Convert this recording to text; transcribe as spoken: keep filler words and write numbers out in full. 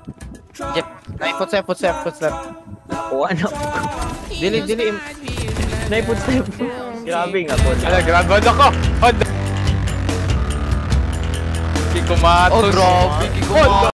Jeff, ay, footstep, footstep, footstep. Nakuha na. Dili, dili. Nay, footstep. Grabe nga po. Ala, grabe ako. Hindi ko matos. Oh, grabe.